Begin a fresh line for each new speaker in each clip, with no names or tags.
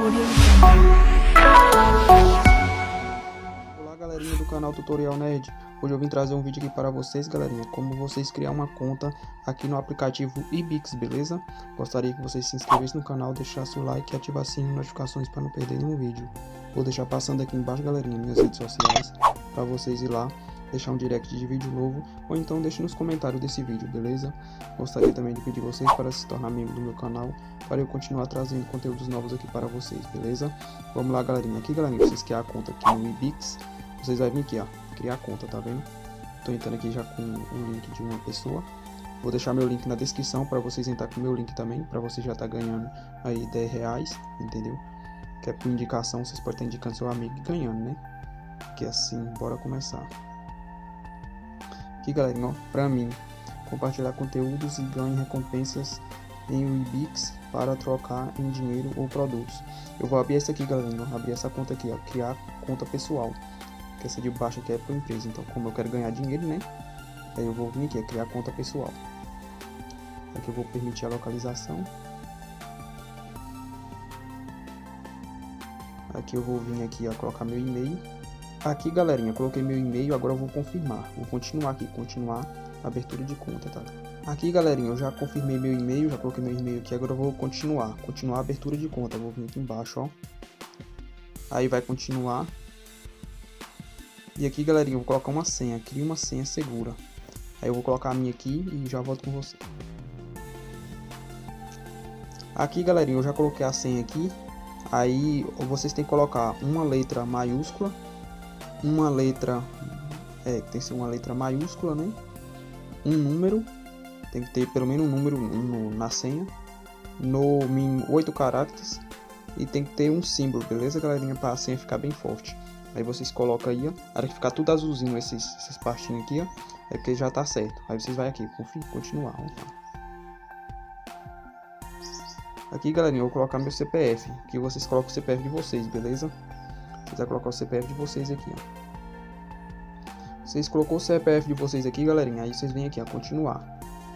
Olá galerinha do canal Tutorial Nerd. Hoje eu vim trazer um vídeo aqui para vocês, galerinha, como vocês criar uma conta aqui no aplicativo Ibix, beleza? Gostaria que vocês se inscrevessem no canal, deixassem o like e ativassem as notificações para não perder nenhum vídeo. Vou deixar passando aqui embaixo, galerinha, minhas redes sociais, para vocês ir lá, deixar um direct de vídeo novo, ou então deixe nos comentários desse vídeo, beleza? Gostaria também de pedir vocês para se tornar membro do meu canal, para eu continuar trazendo conteúdos novos aqui para vocês, beleza? Vamos lá, galerinha. Aqui, galerinha, vocês criar a conta aqui no Ibix, vocês vão vir aqui, ó, criar a conta, tá vendo? Tô entrando aqui já com o link de uma pessoa. Vou deixar meu link na descrição para vocês entrar com o meu link também, para você já tá ganhando aí 10 reais, entendeu? Que é por indicação, vocês podem estar indicando seu amigo e ganhando, né? Que assim, bora começar. Aqui, galerinha, ó, pra mim, compartilhar conteúdos e ganhar recompensas em Ibix para trocar em dinheiro ou produtos. Eu vou abrir essa aqui, galerinha, ó, abrir essa conta aqui, ó, criar conta pessoal. Que essa de baixo aqui é para empresa, então como eu quero ganhar dinheiro, né? Aí eu vou vir aqui, criar conta pessoal. Aqui eu vou permitir a localização. Aqui eu vou vir aqui, ó, colocar meu e-mail. Aqui, galerinha, coloquei meu e-mail, agora eu vou confirmar. Vou continuar aqui, continuar a abertura de conta, tá? Aqui, galerinha, eu já confirmei meu e-mail, já coloquei meu e-mail aqui, agora eu vou continuar a abertura de conta. Vou vir aqui embaixo, ó. Aí vai continuar. E aqui, galerinha, eu vou colocar uma senha, cria uma senha segura. Aí eu vou colocar a minha aqui e já volto com você. Aqui, galerinha, eu já coloquei a senha aqui. Aí vocês têm que colocar uma letra maiúscula, uma letra, tem que ser uma letra maiúscula, né? Um número, tem que ter pelo menos um número na senha, no mínimo 8 caracteres, e tem que ter um símbolo, beleza, galerinha, para a senha ficar bem forte. Aí vocês colocam aí, ó, a hora que ficar tudo azulzinho essas partinhas aqui, ó, é porque já tá certo. Aí vocês vai aqui, continuar, vamos lá. Aqui, galerinha, eu vou colocar meu CPF, que vocês colocam o CPF de vocês, beleza? Vocês vão colocar o CPF de vocês aqui, ó. Vocês colocou o CPF de vocês aqui, galerinha, aí vocês vêm aqui, ó, continuar.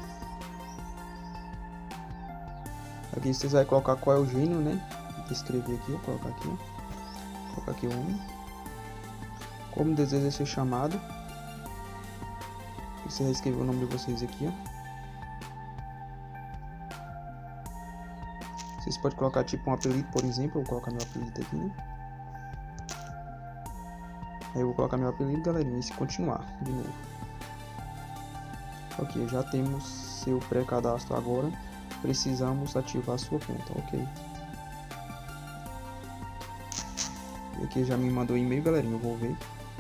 Aqui vocês vão colocar qual é o gênero, né? Vou escrever aqui, ó, colocar aqui, ó. Colocar aqui o 1. Como deseja ser chamado. Você vai escrever o nome de vocês aqui, ó. Vocês podem colocar tipo um apelido, por exemplo. Eu vou colocar meu apelido aqui, né? Aí eu vou colocar meu apelido, galerinha, e se continuar de novo. Ok, já temos seu pré-cadastro agora. Precisamos ativar sua conta, ok. E aqui já me mandou e-mail, galerinha, eu vou ver.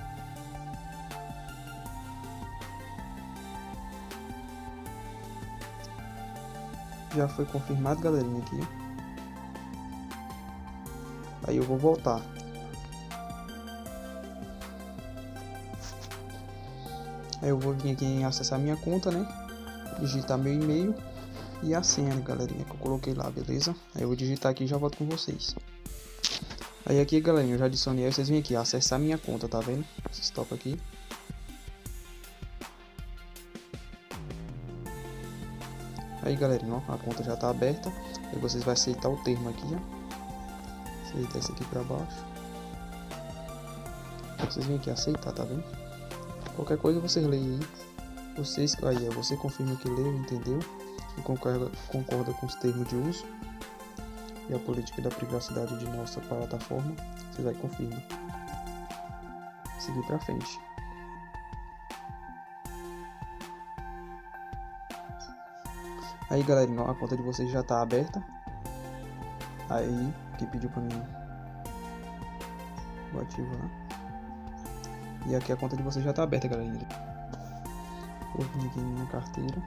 Já foi confirmado, galerinha, aqui. Aí eu vou voltar. Aí eu vou vir aqui em acessar minha conta, né? Digitar meu e-mail e a senha, galerinha, que eu coloquei lá, beleza? Aí eu vou digitar aqui e já volto com vocês. Aí aqui, galerinha, eu já adicionei. Aí vocês vêm aqui, acessar minha conta, tá vendo? Vocês tocam aqui. Aí, galerinha, ó, a conta já tá aberta. Aí vocês vão aceitar o termo aqui, ó. Aceitar esse aqui pra baixo. Aí vocês vêm aqui aceitar, tá vendo? Qualquer coisa vocês leem aí. Aí, ó, você confirma que leu, entendeu? E concorda com os termos de uso e a política da privacidade de nossa plataforma. Vocês vai confirmar. Seguir pra frente. Aí, galerinha, ó, a conta de vocês já tá aberta. Aí, que pediu pra mim, vou ativar. E aqui a conta de vocês já tá aberta, galerinha. Vou vir aqui na minha carteira.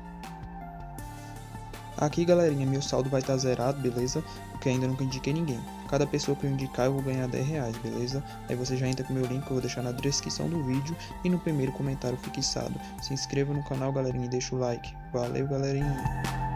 Aqui, galerinha, meu saldo vai estar zerado, beleza? Porque ainda nunca indiquei ninguém. Cada pessoa que eu indicar eu vou ganhar 10 reais, beleza? Aí você já entra com o meu link que eu vou deixar na descrição do vídeo e no primeiro comentário fixado. Se inscreva no canal, galerinha, e deixa o like. Valeu, galerinha!